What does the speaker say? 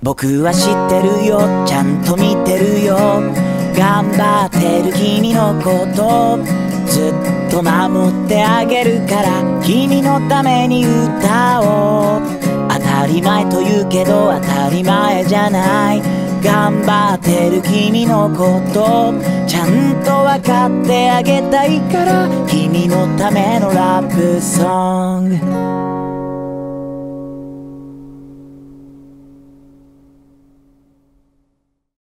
僕は知ってるよ、ちゃんと見てるよ。頑張ってる君のことずっと守ってあげるから、君のために歌おう。当たり前と言うけど当たり前じゃない。頑張ってる君のことちゃんと分かってあげたいから、君のためのラブソング。